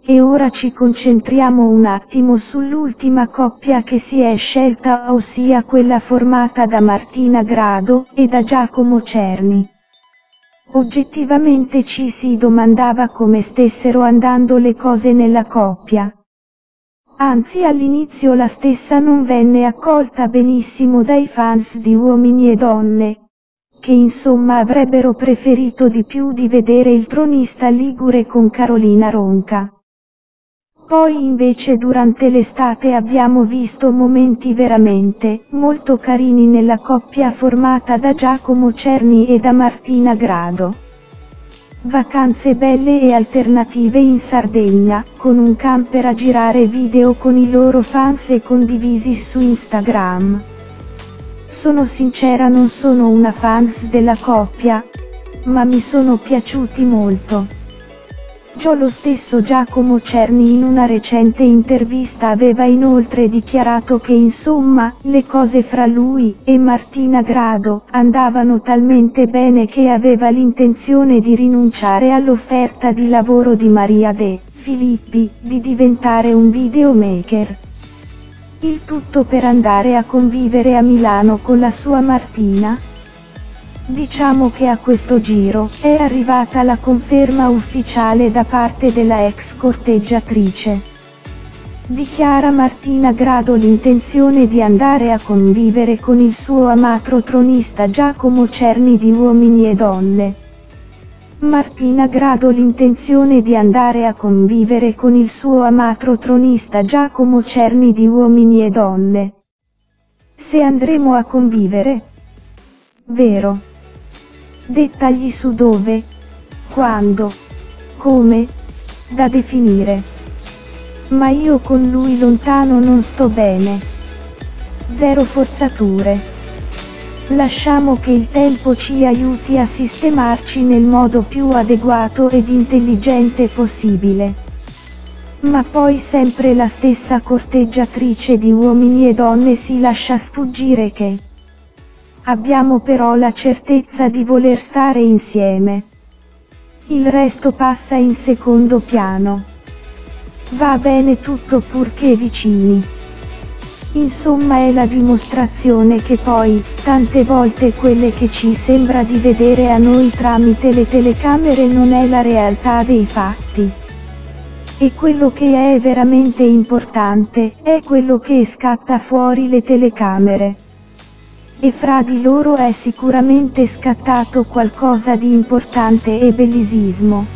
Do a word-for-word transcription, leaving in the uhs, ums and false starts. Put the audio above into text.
E ora ci concentriamo un attimo sull'ultima coppia che si è scelta, ossia quella formata da Martina Grado e da Giacomo Cerni. Oggettivamente ci si domandava come stessero andando le cose nella coppia. Anzi, all'inizio la stessa non venne accolta benissimo dai fans di Uomini e Donne, che insomma avrebbero preferito di più di vedere il tronista ligure con Carolina Ronca. Poi invece durante l'estate abbiamo visto momenti veramente molto carini nella coppia formata da Giacomo Cerni e da Martina Grado. Vacanze belle e alternative in Sardegna, con un camper a girare video con i loro fans e condivisi su Instagram. Sono sincera, non sono una fans della coppia, ma mi sono piaciuti molto. Già lo stesso Giacomo Cerni in una recente intervista aveva inoltre dichiarato che insomma, le cose fra lui e Martina Grado andavano talmente bene che aveva l'intenzione di rinunciare all'offerta di lavoro di Maria De Filippi, di diventare un videomaker. Il tutto per andare a convivere a Milano con la sua Martina. Diciamo che a questo giro è arrivata la conferma ufficiale da parte della ex corteggiatrice. Dichiara Martina Grado l'intenzione di andare a convivere con il suo amato tronista Giacomo Cerni di Uomini e Donne. Martina Grado l'intenzione di andare a convivere con il suo amato tronista Giacomo Cerni di Uomini e Donne. Se andremo a convivere? Vero. Dettagli su dove, quando, come, da definire. Ma io con lui lontano non sto bene. Zero forzature. Lasciamo che il tempo ci aiuti a sistemarci nel modo più adeguato ed intelligente possibile. Ma poi sempre la stessa corteggiatrice di Uomini e Donne si lascia sfuggire che abbiamo però la certezza di voler stare insieme. Il resto passa in secondo piano. Va bene tutto purché vicini. Insomma è la dimostrazione che poi, tante volte quelle che ci sembra di vedere a noi tramite le telecamere non è la realtà dei fatti. E quello che è veramente importante, è quello che scatta fuori le telecamere. E fra di loro è sicuramente scattato qualcosa di importante e bellisismo.